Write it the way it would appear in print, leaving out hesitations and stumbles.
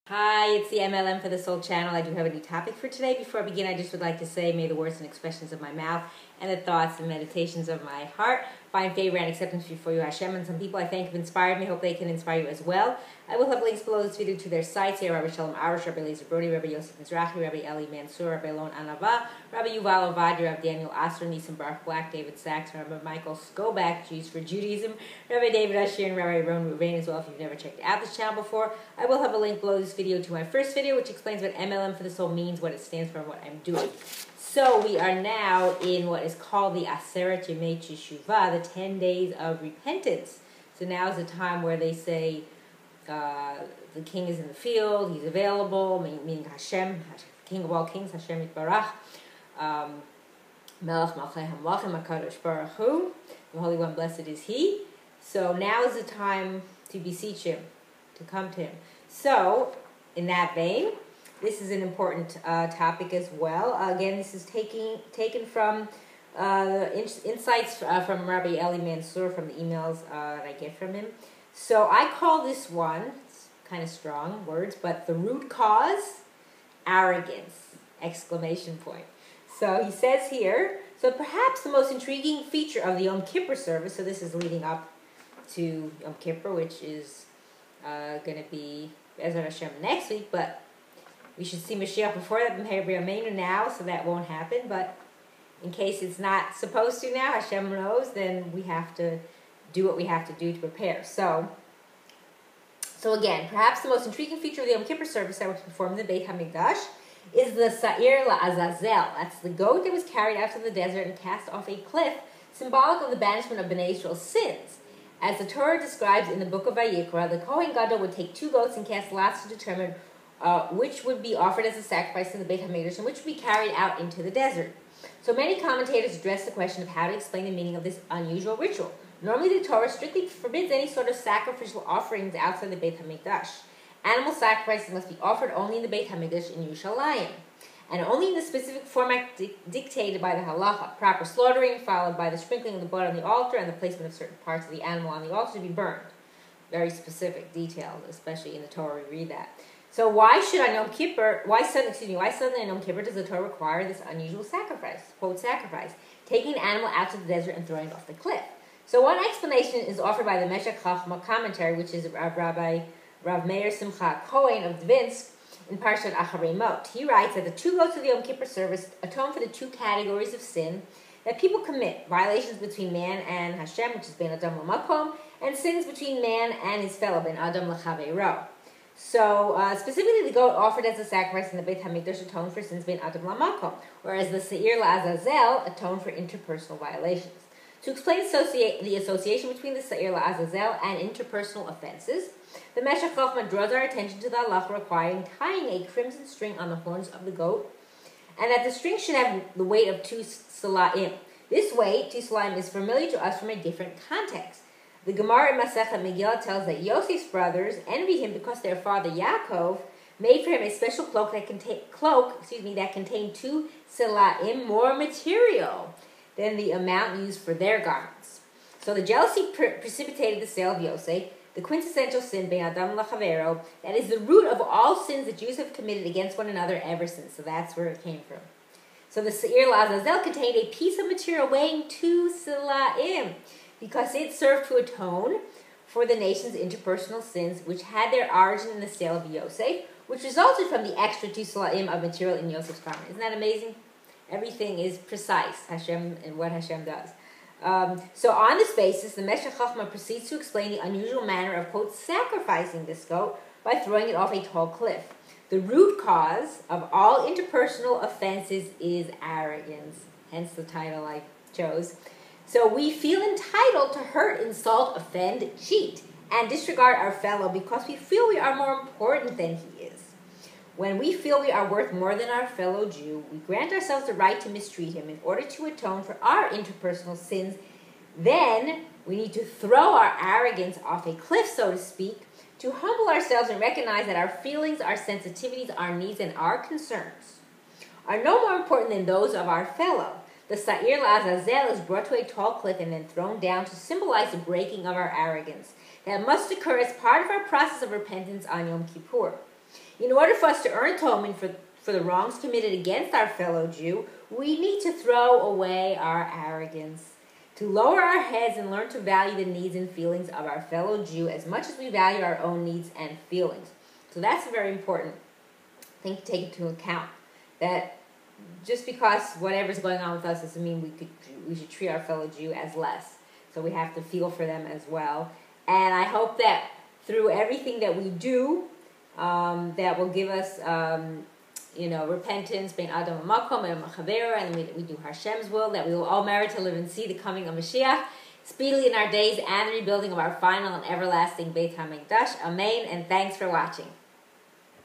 Hi, it's the MLM for the Soul channel. I do have a new topic for today. Before I begin, I just would like to say, may the words and expressions of my mouth and the thoughts and meditations of my heart find favor and acceptance before you, Hashem. And some people I think have inspired me. Hope they can inspire you as well. I will have links below this video to their sites here: Rabbi Shalom Arush, Rabbi Eliezer Brody, Rabbi Yosef Mizrahi, Rabbi Eli Mansour, Rabbi Elon Anava, Rabbi Yuval Ovadia, Rabbi Daniel Asser, Nissim Baruch Black, David Sachs, Rabbi Michael Skoback, Jews for Judaism, Rabbi David Ashir, and Rabbi Ron Ruvain as well. If you've never checked out this channel before, I will have a link below this video to my first video, which explains what MLM for the Soul means, what it stands for, and what I'm doing. So we are now in what is called the Aseret Yemei Teshuvah, the 10 days of repentance. So now is the time where they say the king is in the field, he's available, meaning Hashem, King of all kings, Hashem Yitbarach, Melech Malchei HaMelachim, HaKadosh Baruch Hu, the Holy One, blessed is He. So now is the time to beseech Him, to come to Him. So, in that vein, this is an important topic as well. Again, this is taken from insights from Rabbi Eli Mansour, from the emails that I get from him. So I call this one, it's kind of strong words, but the root cause, arrogance, exclamation point. So he says here, so perhaps the most intriguing feature of the Yom Kippur service, so this is leading up to Yom Kippur, which is going to be Be'ezrat Hashem next week, but we should see Mashiach before that, now, so that won't happen. But in case it's not supposed to now, Hashem knows, then we have to do what we have to do to prepare. So again, perhaps the most intriguing feature of the Yom Kippur service that was performed in the Beit HaMikdash is the Sa'ir La'azazel. That's the goat that was carried out to the desert and cast off a cliff, symbolic of the banishment of Bnei Israel's sins. As the Torah describes in the book of Vayikra, the Kohen Gadol would take 2 goats and cast lots to determine which would be offered as a sacrifice in the Beit HaMikdash and which would be carried out into the desert. So many commentators address the question of how to explain the meaning of this unusual ritual. Normally, the Torah strictly forbids any sort of sacrificial offerings outside the Beit HaMikdash. Animal sacrifices must be offered only in the Beit HaMikdash in Yerushalayim, and only in the specific format dictated by the halacha: proper slaughtering, followed by the sprinkling of the blood on the altar and the placement of certain parts of the animal on the altar to be burned. Very specific, detailed, especially in the Torah we read that. So why suddenly on Yom Kippur does the Torah require this unusual sacrifice, quote, sacrifice, taking an animal out to the desert and throwing it off the cliff? So one explanation is offered by the Meshech Chochmah commentary, which is Rabbi Rav Meir Simcha Cohen of Dvinsk in Parshat Acharei Mot. He writes that the 2 goats of the Yom Kippur service atone for the 2 categories of sin that people commit: violations between man and Hashem, which is Ben Adam L'Makom, and sins between man and his fellow, Ben Adam L'Chaveiro. So, specifically, the goat offered as a sacrifice in the Beit HaMikdash atoned for sins Ben Adam L'Makom, whereas the Seir La'azazel atoned for interpersonal violations. To explain the association between the Seir La'azazel and interpersonal offenses, the Meshech Chochmah draws our attention to the halacha requiring tying a crimson string on the horns of the goat, and that the string should have the weight of 2 sala'im. This weight, 2 sala'im, is familiar to us from a different context. The Gemara in Masechet Megillah tells that Yosef's brothers envy him because their father Yaakov made for him a special cloak that contained 2 sala'im more material than the amount used for their garments. So the jealousy precipitated the sale of Yosef, the quintessential sin, Ben Adam L'Chaveiro, that is the root of all sins that Jews have committed against one another ever since. So that's where it came from. So the Seir La'azazel contained a piece of material weighing 2 sala'im, because it served to atone for the nation's interpersonal sins, which had their origin in the sale of Yosef, which resulted from the extra 2 sala'im of material in Yosef's garment. Isn't that amazing? Everything is precise, Hashem, and what Hashem does. So on this basis, the Meshech Chochmah proceeds to explain the unusual manner of, quote, sacrificing this goat by throwing it off a tall cliff. The root cause of all interpersonal offenses is arrogance, hence the title I chose. So we feel entitled to hurt, insult, offend, cheat, and disregard our fellow because we feel we are more important than he is. When we feel we are worth more than our fellow Jew, we grant ourselves the right to mistreat him in order to atone for our interpersonal sins. Then we need to throw our arrogance off a cliff, so to speak, to humble ourselves and recognize that our feelings, our sensitivities, our needs, and our concerns are no more important than those of our fellow. The Sa'ir La'azazel is brought to a tall cliff and then thrown down to symbolize the breaking of our arrogance that must occur as part of our process of repentance on Yom Kippur. In order for us to earn atonement for the wrongs committed against our fellow Jew, we need to throw away our arrogance, to lower our heads and learn to value the needs and feelings of our fellow Jew as much as we value our own needs and feelings. So that's a very important thing to take into account, that just because whatever's going on with us doesn't mean we should treat our fellow Jew as less. So we have to feel for them as well. And I hope that through everything that we do, that will give us, repentance, being Adam Makom and Machavera, and we do Hashem's will, that we will all merit to live and see the coming of Mashiach speedily in our days and the rebuilding of our final and everlasting Beit HaMikdash. Amen, and thanks for watching.